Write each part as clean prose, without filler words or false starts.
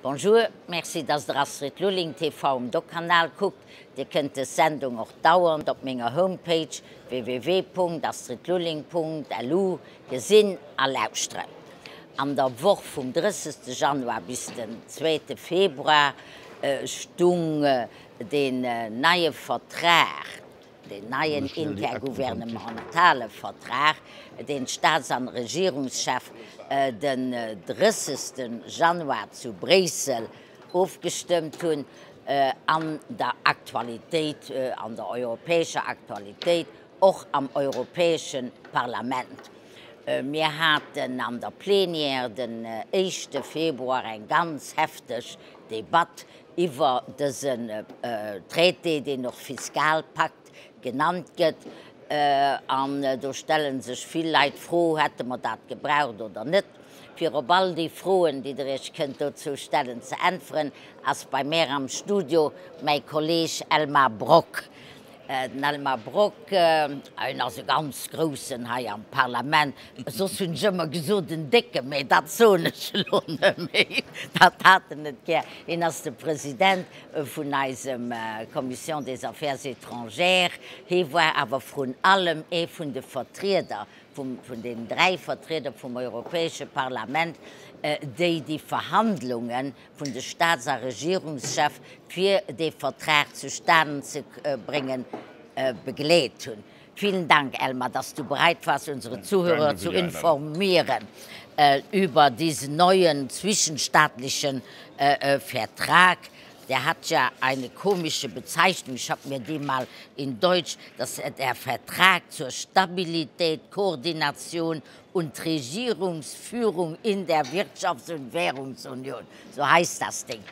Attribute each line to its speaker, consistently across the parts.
Speaker 1: Bonjour, merci, dass der Astrid Lulling TV im Doc-Kanal guckt. Ihr könnt die Sendung auch dauernd auf meiner Homepage www.astridlulling.lu gesehen und lauschen. An der Woche vom 30. Januar bis den 2. Februar stung den neuen Vertrag, den neuen intergouvernementalen Vertrag, den Staats- und Regierungschef den 30. Januar zu Brüssel aufgestimmt haben, an der Aktualität, an der europäischen Aktualität, auch am Europäischen Parlament. Wir hatten an der Plenär den 1. Februar ein ganz heftiges Debatte über diesen Traité, den noch Fiskalpakt genannt wird. Da stellen sich viele Leute froh, hätte man das gebraucht oder nicht. Für all die Fragen, die ich dazu stellen zu antworten, als bei mir am Studio mein Kollege Elmar Brok. Elmar Brok, einer so ganz großen hier am Parlament, so sind sie immer gesagt, den Dicke, aber das so nicht lohnt. Das hat er nicht gern. Er ist der Präsident von der Kommission des Affaires étrangères. Er war aber von allem von den Vertretern, von den 3 Vertretern vom Europäischen Parlament, die Verhandlungen von der Staats- und Regierungschef für den Vertrag zustande zu bringen, begleitet haben. Vielen Dank, Elmar, dass du bereit warst, unsere Zuhörer zu informieren über diesen neuen zwischenstaatlichen Vertrag. Der hat ja eine komische Bezeichnung, ich habe mir die mal in Deutsch, das ist der Vertrag zur Stabilität, Koordination und Regierungsführung in der Wirtschafts- und Währungsunion. So heißt das Ding.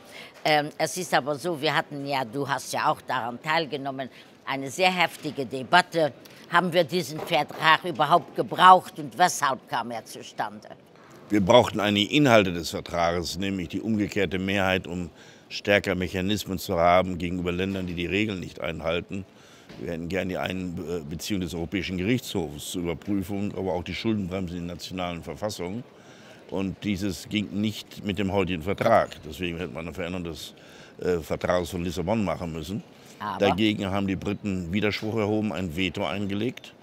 Speaker 1: Es ist aber so, wir hatten ja, du hast ja auch daran teilgenommen, eine sehr heftige Debatte. Haben wir diesen Vertrag überhaupt gebraucht und weshalb kam er zustande?
Speaker 2: Wir brauchten einige Inhalte des Vertrages, nämlich die umgekehrte Mehrheit, um stärker Mechanismen zu haben gegenüber Ländern, die die Regeln nicht einhalten. Wir hätten gerne die Einbeziehung des Europäischen Gerichtshofs zur Überprüfung, aber auch die Schuldenbremse in den nationalen Verfassungen. Und dieses ging nicht mit dem heutigen Vertrag. Deswegen hätte man eine Veränderung des Vertrags von Lissabon machen müssen. Aber dagegen haben die Briten Widerspruch erhoben, ein Veto eingelegt.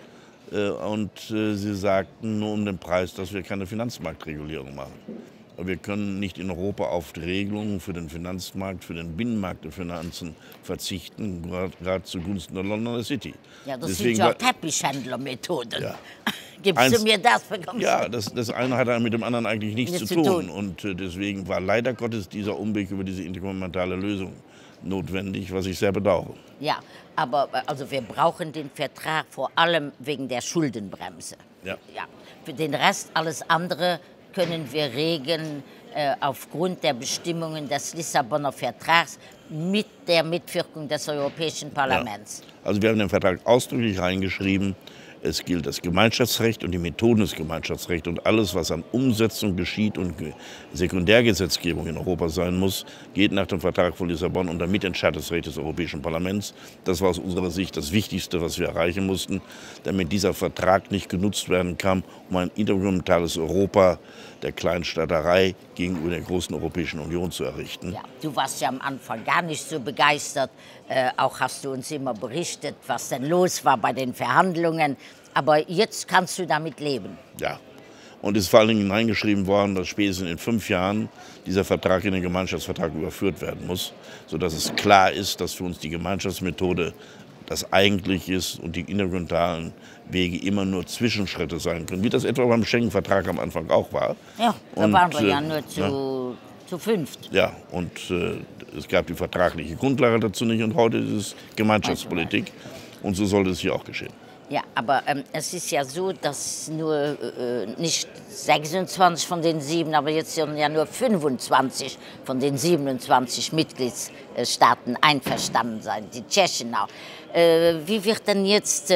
Speaker 2: Und sie sagten nur um den Preis, dass wir keine Finanzmarktregulierung machen. Wir können nicht in Europa auf Regelungen für den Finanzmarkt, für den Binnenmarkt der Finanzen verzichten, gerade zugunsten der Londoner City.
Speaker 1: Ja, das sind ja Teppichhändlermethoden.
Speaker 2: Ja.
Speaker 1: Gibst du mir das?
Speaker 2: Ja, das eine hat mit dem anderen eigentlich nichts zu tun. Und deswegen war leider Gottes dieser Umweg über diese intergouvernementale Lösung notwendig, was ich sehr bedauere.
Speaker 1: Ja, aber also wir brauchen den Vertrag vor allem wegen der Schuldenbremse.
Speaker 2: Ja.
Speaker 1: Ja. Für den Rest, alles andere, können wir regeln aufgrund der Bestimmungen des Lissabonner Vertrags mit der Mitwirkung des Europäischen Parlaments.
Speaker 2: Ja. Also wir haben den Vertrag ausdrücklich reingeschrieben, es gilt das Gemeinschaftsrecht und die Methoden des Gemeinschaftsrechts und alles, was an Umsetzung geschieht und Sekundärgesetzgebung in Europa sein muss, geht nach dem Vertrag von Lissabon unter Mitentscheidungsrecht des Europäischen Parlaments. Das war aus unserer Sicht das Wichtigste, was wir erreichen mussten, damit dieser Vertrag nicht genutzt werden kann, um ein intergouvernementales Europa der Kleinstaaterei gegenüber der großen Europäischen Union zu errichten.
Speaker 1: Ja, du warst ja am Anfang gar nicht so begeistert. Auch hast du uns immer berichtet, was denn los war bei den Verhandlungen. Aber jetzt kannst du damit leben.
Speaker 2: Ja, und es ist vor allen Dingen hineingeschrieben worden, dass spätestens in 5 Jahren dieser Vertrag in den Gemeinschaftsvertrag überführt werden muss, sodass es klar ist, dass für uns die Gemeinschaftsmethode das eigentlich ist und die intergouvernementalen Wege immer nur Zwischenschritte sein können, wie das etwa beim Schengen-Vertrag am Anfang auch war.
Speaker 1: Ja, da waren wir ja nur zu 5.
Speaker 2: Ja, und es gab die vertragliche Grundlage dazu nicht und heute ist es Gemeinschaftspolitik und so sollte es hier auch geschehen.
Speaker 1: Ja, aber es ist ja so, dass nur nicht 26 von den 7, aber jetzt ja nur 25 von den 27 Mitgliedstaaten einverstanden sein, die Tschechen auch. Wie wird denn jetzt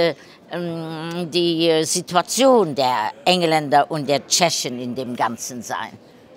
Speaker 1: die Situation der Engländer und der Tschechen in dem Ganzen sein?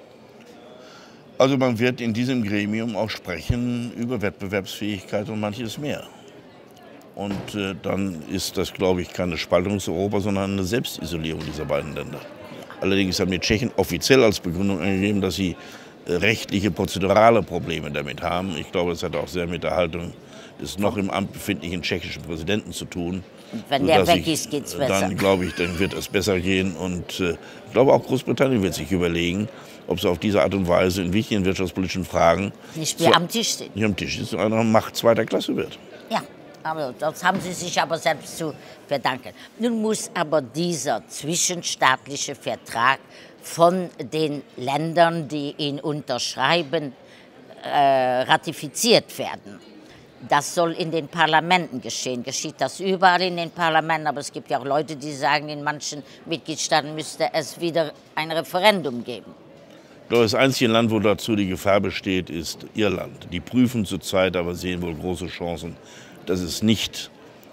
Speaker 2: Also man wird in diesem Gremium auch sprechen über Wettbewerbsfähigkeit und manches mehr. Und dann ist das, glaube ich, keine Spaltung zu Europa, sondern eine Selbstisolierung dieser beiden Länder. Allerdings haben die Tschechen offiziell als Begründung angegeben, dass sie rechtliche, prozedurale Probleme damit haben. Ich glaube, das hat auch sehr mit der Haltung des noch im Amt befindlichen tschechischen Präsidenten zu tun.
Speaker 1: Und wenn der weg ist, geht es besser.
Speaker 2: Dann glaube ich, dann wird es besser gehen. Und ich glaube, auch Großbritannien wird sich überlegen, ob sie auf diese Art und Weise in wichtigen wirtschaftspolitischen Fragen
Speaker 1: nicht mehr am Tisch sind.
Speaker 2: Nicht am Tisch ist, sondern eine Macht zweiter Klasse wird.
Speaker 1: Ja, aber das haben sie sich aber selbst zu verdanken. Nun muss aber dieser zwischenstaatliche Vertrag von den Ländern, die ihn unterschreiben, ratifiziert werden. Das soll in den Parlamenten geschehen. Geschieht das überall in den Parlamenten, aber es gibt ja auch Leute, die sagen, in manchen Mitgliedstaaten müsste es wieder ein Referendum geben.
Speaker 2: Das einzige Land, wo dazu die Gefahr besteht, ist Irland. Die prüfen zurzeit, aber sehen wohl große Chancen, dass es nicht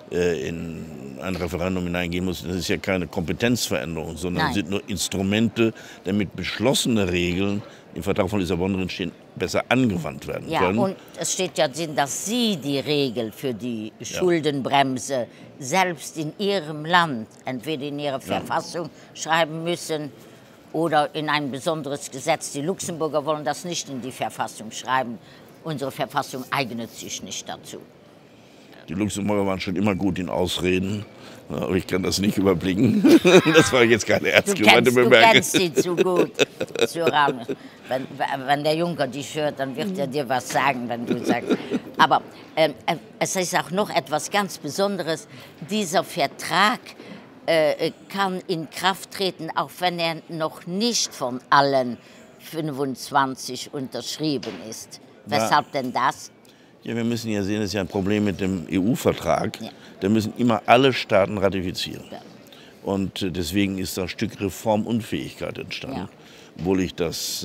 Speaker 2: in ein Referendum hineingehen muss. Das ist ja keine Kompetenzveränderung, sondern sind nur Instrumente, damit beschlossene Regeln im Vertrag von Lissabon drinstehen, besser angewandt werden können.
Speaker 1: Ja, und es steht ja drin, dass Sie die Regel für die Schuldenbremse selbst in Ihrem Land, entweder in Ihre Verfassung schreiben müssen oder in ein besonderes Gesetz. Die Luxemburger wollen das nicht in die Verfassung schreiben. Unsere Verfassung eignet sich nicht dazu.
Speaker 2: Die Luxemburger waren schon immer gut in Ausreden, aber ich kann das nicht überblicken. Das war jetzt keine ernst gemeinte Bemerkung.
Speaker 1: Du kennst sie zu gut, zu Rahmen. Wenn der Juncker dich hört, dann wird er dir was sagen, wenn du sagst. Aber es ist auch noch etwas ganz Besonderes. Dieser Vertrag kann in Kraft treten, auch wenn er noch nicht von allen 25 unterschrieben ist. Weshalb denn das?
Speaker 2: Ja, wir müssen ja sehen, das ist ja ein Problem mit dem EU-Vertrag. Ja. Da müssen immer alle Staaten ratifizieren. Ja. Und deswegen ist da ein Stück Reformunfähigkeit entstanden. Ja. Obwohl ich das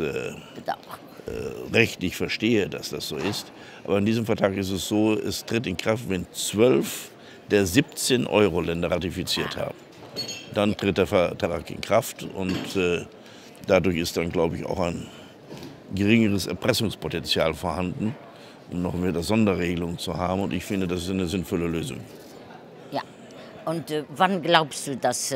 Speaker 2: rechtlich verstehe, dass das so ist. Aber in diesem Vertrag ist es so, es tritt in Kraft, wenn 12 der 17 Euro-Länder ratifiziert haben. Dann tritt der Vertrag in Kraft und dadurch ist dann, glaube ich, auch ein geringeres Erpressungspotenzial vorhanden, um noch wieder Sonderregelungen zu haben. Und ich finde, das ist eine sinnvolle Lösung.
Speaker 1: Ja. Und wann glaubst du, dass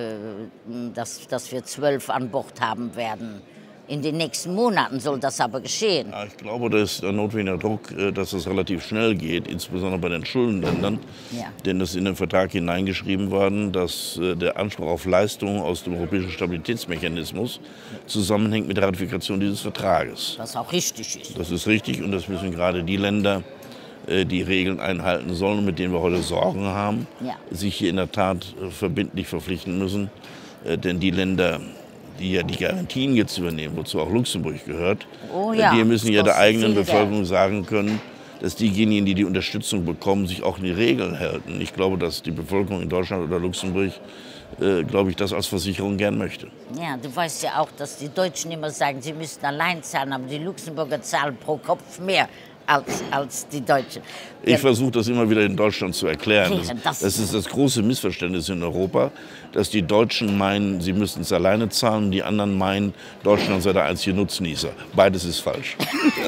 Speaker 1: wir 12 an Bord haben werden? In den nächsten Monaten soll das aber geschehen.
Speaker 2: Ja, ich glaube, da ist ein notwendiger Druck, dass es relativ schnell geht, insbesondere bei den Schuldenländern. Ja. Denn es ist in den Vertrag hineingeschrieben worden, dass der Anspruch auf Leistungen aus dem europäischen Stabilitätsmechanismus zusammenhängt mit der Ratifikation dieses Vertrages.
Speaker 1: Was auch richtig ist.
Speaker 2: Das ist richtig und das müssen gerade die Länder, die Regeln einhalten sollen, mit denen wir heute Sorgen haben, sich hier in der Tat verbindlich verpflichten müssen. Denn die Länder, die ja die Garantien jetzt übernehmen, wozu auch Luxemburg gehört, die müssen ja der eigenen Bevölkerung sagen können, dass diejenigen, die die Unterstützung bekommen, sich auch an die Regeln halten. Ich glaube, dass die Bevölkerung in Deutschland oder Luxemburg, glaube ich, das als Versicherung gern möchte.
Speaker 1: Ja, du weißt ja auch, dass die Deutschen immer sagen, sie müssten allein zahlen, aber die Luxemburger zahlen pro Kopf mehr als die Deutschen.
Speaker 2: Ich versuche das immer wieder in Deutschland zu erklären. Das ist das große Missverständnis in Europa, dass die Deutschen meinen, sie müssten es alleine zahlen, und die anderen meinen, Deutschland sei der einzige Nutznießer. Beides ist falsch.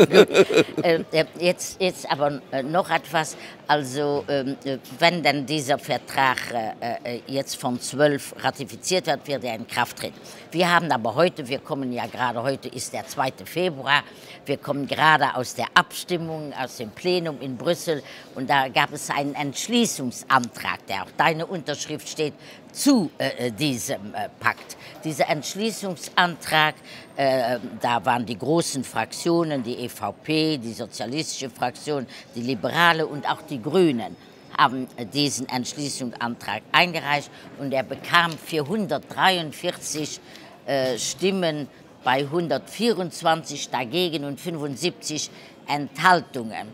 Speaker 1: Jetzt aber noch etwas. Also, wenn denn dieser Vertrag jetzt von 12 ratifiziert wird er in Kraft treten. Wir haben aber heute ist der 2. Februar, wir kommen gerade aus der Abstimmung, aus dem Plenum in Brüssel und da gab es einen Entschließungsantrag, der auch deine Unterschrift steht, zu diesem Pakt. Dieser Entschließungsantrag, da waren die großen Fraktionen, die EVP, die sozialistische Fraktion, die Liberale und auch die Grünen haben diesen Entschließungsantrag eingereicht und er bekam 443 Stimmen bei 124 dagegen und 75 Enthaltungen.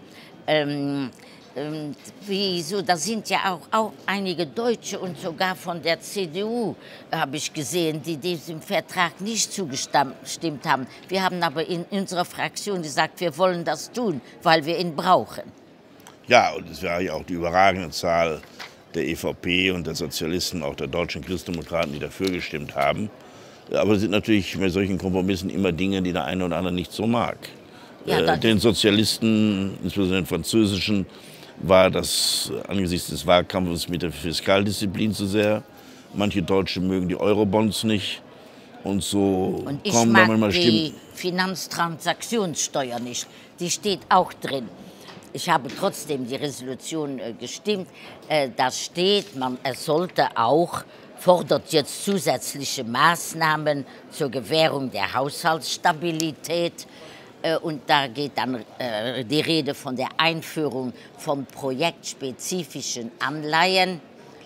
Speaker 1: Wieso? Da sind ja auch einige Deutsche und sogar von der CDU, habe ich gesehen, die diesem Vertrag nicht zugestimmt haben. Wir haben aber in unserer Fraktion gesagt, wir wollen das tun, weil wir ihn brauchen.
Speaker 2: Ja, und es war ja auch die überragende Zahl der EVP und der Sozialisten, auch der deutschen Christdemokraten, die dafür gestimmt haben. Aber es sind natürlich bei solchen Kompromissen immer Dinge, die der eine oder andere nicht so mag. Ja, den Sozialisten, insbesondere den französischen, war das angesichts des Wahlkampfes mit der Fiskaldisziplin zu sehr. Manche Deutsche mögen die Eurobonds nicht. Und so
Speaker 1: Und ich
Speaker 2: kommen dann
Speaker 1: mag
Speaker 2: mal
Speaker 1: die
Speaker 2: Stimmen.
Speaker 1: Finanztransaktionssteuer nicht. Die steht auch drin. Ich habe trotzdem die Resolution gestimmt. Da steht, es sollte auch, fordert jetzt zusätzliche Maßnahmen zur Gewährung der Haushaltsstabilität. Und da geht dann die Rede von der Einführung von projektspezifischen Anleihen.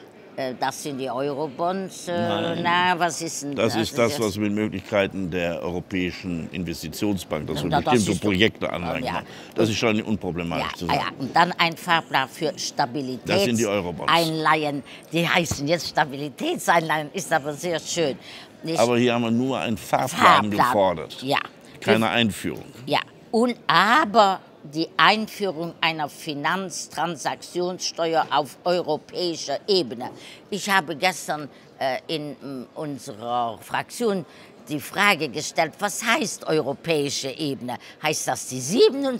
Speaker 1: Das sind die Eurobonds. Na, was ist denn
Speaker 2: Das ist das,
Speaker 1: jetzt?
Speaker 2: was mit Möglichkeiten der Europäischen Investitionsbank, dass wir
Speaker 1: Das
Speaker 2: bestimmte
Speaker 1: ist doch-
Speaker 2: Projekte anleihen
Speaker 1: ja.
Speaker 2: kann. Das ist schon unproblematisch zu sagen.
Speaker 1: Und dann ein Fahrplan für
Speaker 2: Das sind die Eurobonds.
Speaker 1: Stabilitätseinleihen. Die heißen jetzt Stabilitätseinleihen, ist aber sehr schön. Nicht?
Speaker 2: Aber hier haben wir nur einen Fahrplan gefordert,
Speaker 1: Ja.
Speaker 2: keine Einführung.
Speaker 1: Ja, aber die Einführung einer Finanztransaktionssteuer auf europäischer Ebene. Ich habe gestern in unserer Fraktion die Frage gestellt, was heißt europäische Ebene? Heißt das die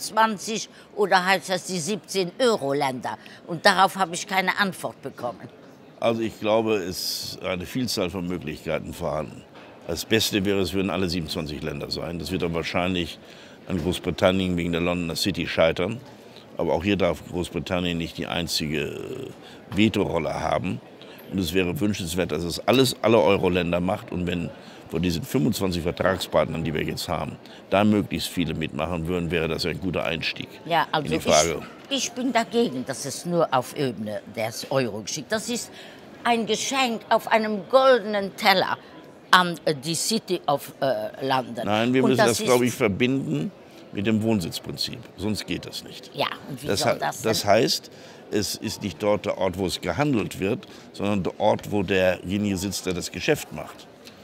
Speaker 1: 27 oder heißt das die 17 Euro-Länder? Und darauf habe ich keine Antwort bekommen.
Speaker 2: Also ich glaube, es ist eine Vielzahl von Möglichkeiten vorhanden. Das Beste wäre, es würden alle 27 Länder sein. Das wird aber wahrscheinlich an Großbritannien wegen der Londoner City scheitern. Aber auch hier darf Großbritannien nicht die einzige Vetorolle haben. Und es wäre wünschenswert, dass es alle Euro-Länder macht. Und wenn von diesen 25 Vertragspartnern, die wir jetzt haben, da möglichst viele mitmachen würden, wäre das ein guter Einstieg
Speaker 1: Ja, also
Speaker 2: in die Frage.
Speaker 1: ich bin dagegen, dass es nur auf Ebene des Euro geschieht. Das ist ein Geschenk auf einem goldenen Teller an die City of London.
Speaker 2: Nein, wir
Speaker 1: Und
Speaker 2: müssen das,
Speaker 1: ist-
Speaker 2: glaube ich, verbinden mit dem Wohnsitzprinzip. Sonst geht das nicht.
Speaker 1: Ja, und wie soll das denn?
Speaker 2: Das heißt, es ist nicht dort der Ort, wo es gehandelt wird, sondern der Ort, wo derjenige sitzt, der das Geschäft macht.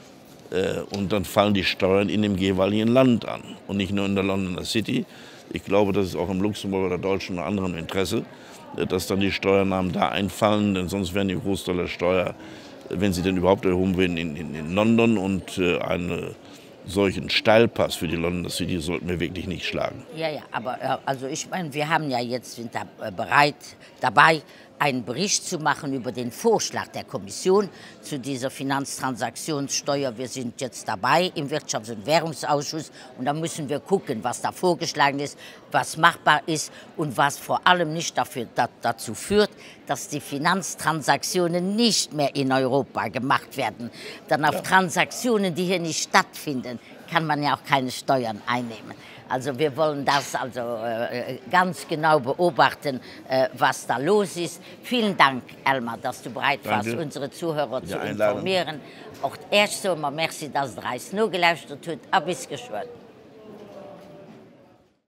Speaker 2: Und dann fallen die Steuern in dem jeweiligen Land an und nicht nur in der Londoner City. Ich glaube, das ist auch im Luxemburger oder deutschen oder anderen Interesse, dass dann die Steuernahmen da einfallen, denn sonst werden die Großteil der Steuer, wenn sie denn überhaupt erhoben werden, in London, und einen solchen Steilpass für die Londoner City sollten wir wirklich nicht schlagen.
Speaker 1: Ja, aber also ich meine, wir haben ja jetzt sind da bereit dabei, einen Bericht zu machen über den Vorschlag der Kommission zu dieser Finanztransaktionssteuer. Wir sind jetzt dabei im Wirtschafts- und Währungsausschuss und da müssen wir gucken, was da vorgeschlagen ist, was machbar ist und was vor allem nicht dazu führt, dass die Finanztransaktionen nicht mehr in Europa gemacht werden. Dann auf Transaktionen, die hier nicht stattfinden, kann man ja auch keine Steuern einnehmen. Also wir wollen das ganz genau beobachten, was da los ist. Vielen Dank, Elmar, dass du bereit warst, unsere Zuhörer zu informieren. Auch erst so, merci, dass ihr noch geluisterd habt. Bis geschwind.